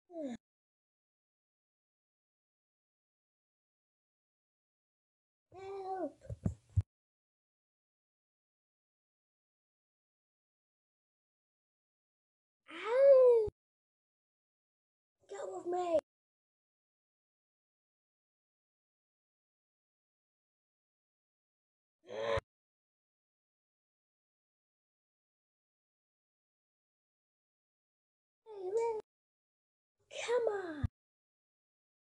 Help! Ow! Go with me! Hey, come on!